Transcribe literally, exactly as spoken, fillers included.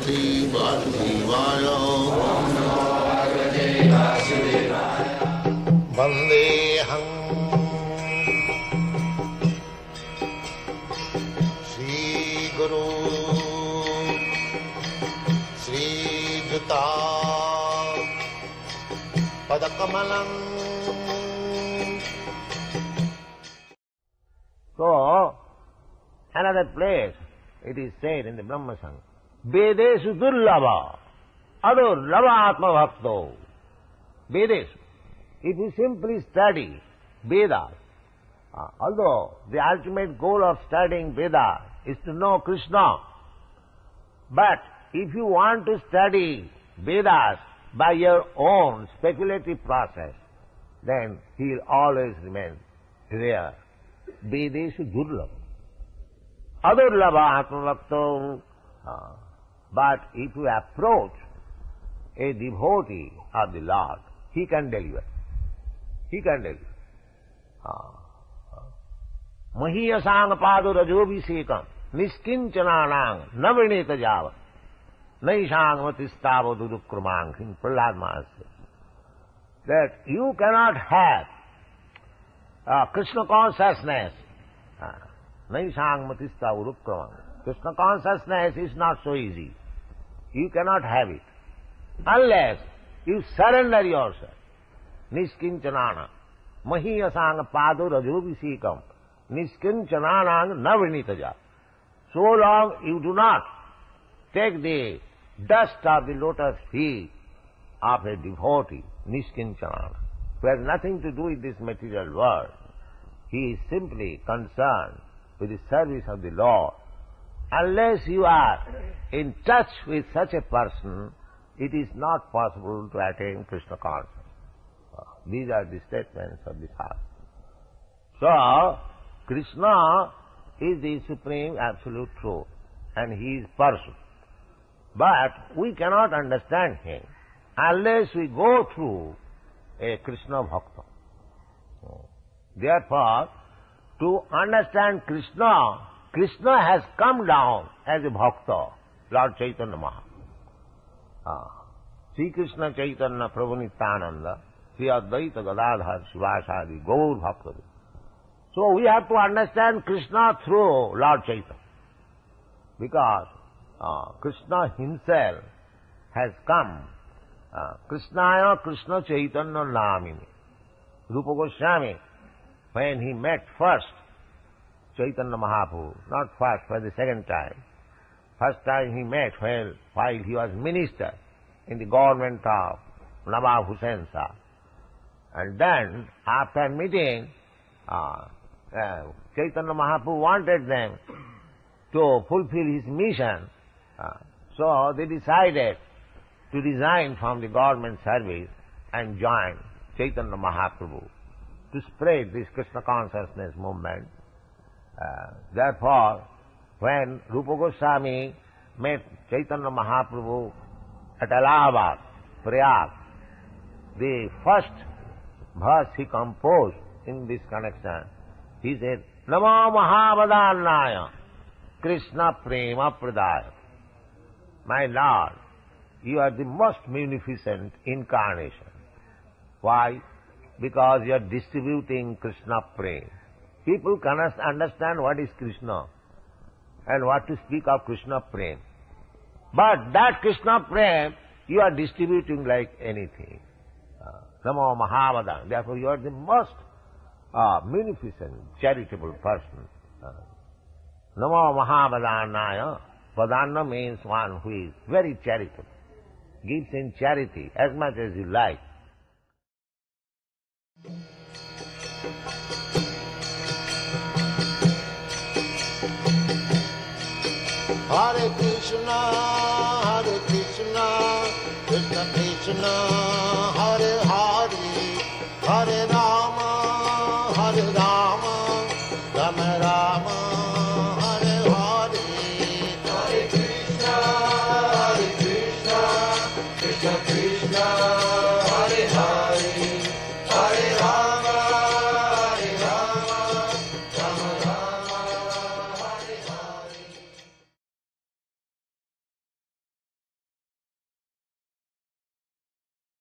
Bhagavate Vasudevaya. Om Namo Bhagavate Vasudevaya. Vandeham Sri Guru Sri Juta Padakamalam. So, another place, it is said in the Brahma Sangha, Vedesu durlava, adurlava atma bhakto. Vedesu. If you simply study Vedas, uh, although the ultimate goal of studying Vedas is to know Krishna, but if you want to study Vedas by your own speculative process, then he will always remain rare. Vedesu durlava. Adurlava atmavakto. But if you approach a devotee of the Lord, he can deliver. He can deliver. Mahiyasang padu rajobhisekam niskincananang navineta java naishang matistava dudukramang. Prahlad Maharaj says that you cannot have uh, Krishna consciousness. Naishang matistava dudukramang. Krishna consciousness is not so easy. You cannot have it unless you surrender yourself. Niskinchanana. Mahiyasanga padu rajobhisekam. Niskinchananang navinitaja. So long you do not take the dust of the lotus feet of a devotee, Niskinchanana, who has nothing to do with this material world. He is simply concerned with the service of the Lord. Unless you are in touch with such a person, it is not possible to attain Krishna consciousness. These are the statements of the Shastra. So, Krishna is the supreme absolute truth, and he is person. But we cannot understand him unless we go through a Krishna Bhakta. Therefore, to understand Krishna, Krishna has come down as a Bhakta, Lord Chaitanya Mahaprabhu. Ah. Sri Krishna Chaitanya Prabhu Nityananda, Sri Advaita Gadadhar Sivasadi Gaur Bhakta. So we have to understand Krishna through Lord Chaitanya. Because uh, Krishna himself has come. Uh, Krishnaya Krishna Chaitanya Namini. Rupa Goswami, when he met first Chaitanya Mahaprabhu, not first, for the second time. First time he met when, while he was minister in the government of Nawab Hussain Shah. And then, after meeting, uh, uh, Chaitanya Mahaprabhu wanted them to fulfill his mission. Uh, so they decided to resign from the government service and join Chaitanya Mahaprabhu to spread this Krishna consciousness movement. Uh, therefore, when Rupa Goswami met Chaitanya Mahaprabhu at Allahabad, Prayag, the first verse he composed in this connection, he said, Namo Mahavadannaya Krishna Prema Pradaya. My Lord, you are the most munificent incarnation. Why? Because you are distributing Krishna Prema. People cannot understand what is Krishna and what to speak of Krishna Prema. But that Krishna Prema you are distributing like anything. Namo Mahavadana. Therefore you are the most uh, munificent, charitable person. Uh, Namo Mahavadanaya. Vadana means one who is very charitable. Gives in charity as much as you like. Hare Krishna, Hare Krishna, Krishna Krishna, Hare Hare, Hare Rama.